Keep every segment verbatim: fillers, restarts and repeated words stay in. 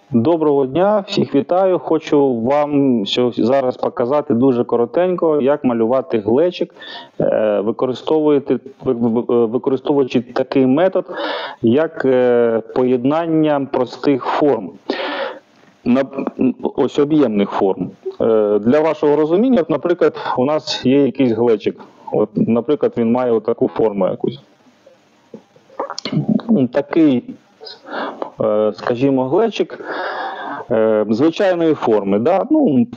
Доброго дня, всіх вітаю. Хочу вам зараз показати дуже коротенько, як малювати глечик, використовуючи такий метод, як поєднання простих форм, ось об'ємних форм. Для вашого розуміння, наприклад, у нас є якийсь глечик. От, наприклад, він має таку форму якусь. Такий, скажімо, глечик звичайної форми, да? Ну,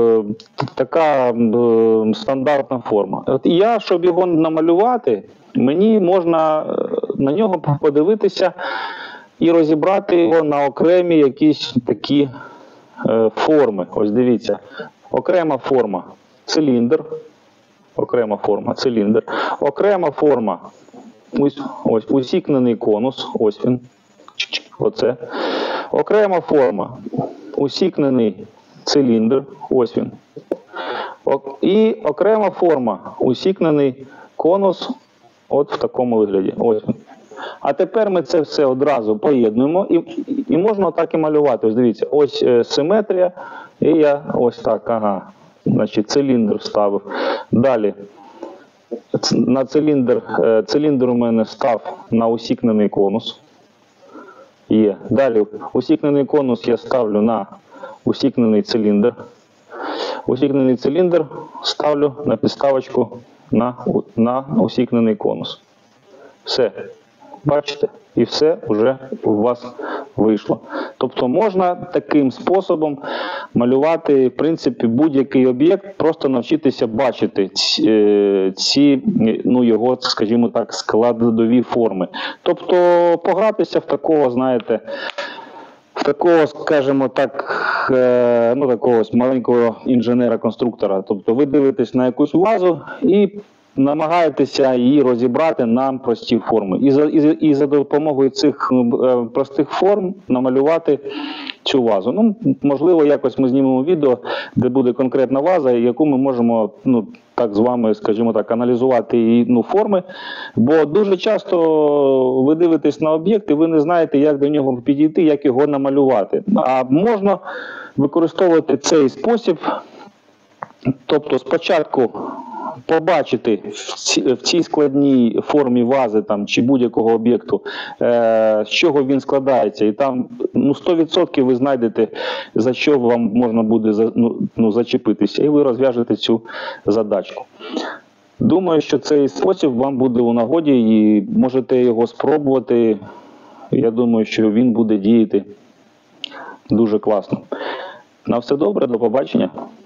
така стандартна форма. От я, щоб його намалювати, мені можна на нього подивитися і розібрати його на окремі якісь такі форми. Ось дивіться, окрема форма циліндр, окрема форма циліндр, окрема форма ось, ось усікнений конус, ось він, оце. Окрема форма усікнений циліндр, ось він. І окрема форма усікнений конус, от в такому вигляді, ось він. А тепер ми це все одразу поєднуємо і, і можна так і малювати. Ось дивіться, ось е, симетрія, і я ось так, ага, значить циліндр вставив. Далі, на циліндр, е, циліндр у мене став на усікнений конус. Є. Далі, усікнений конус я ставлю на усікнений циліндр. Усікнений циліндр ставлю на підставочку на, на усікнений конус. Все. Бачите? І все вже у вас вийшло. Тобто можна таким способом малювати, в принципі, будь-який об'єкт, просто навчитися бачити ці, ці, ну, його, скажімо так, складові форми. Тобто погратися в такого, знаєте, в такого, скажімо так, ну, такого маленького інженера-конструктора. Тобто ви дивитесь на якусь вазу і намагаєтеся її розібрати на прості форми. І за, і, і за допомогою цих е, простих форм намалювати цю вазу. Ну, можливо, якось ми знімемо відео, де буде конкретна ваза, яку ми можемо, ну, так з вами, скажімо так, аналізувати її, ну, форми. Бо дуже часто ви дивитесь на об'єкт і ви не знаєте, як до нього підійти, як його намалювати. А можна використовувати цей спосіб, тобто спочатку побачити в цій складній формі вази там, чи будь-якого об'єкту, е, з чого він складається. І там ну, сто відсотків ви знайдете, за що вам можна буде за, ну, ну, зачепитися, і ви розв'яжете цю задачку. Думаю, що цей спосіб вам буде у нагоді і можете його спробувати. Я думаю, що він буде діяти дуже класно. На все добре, до побачення.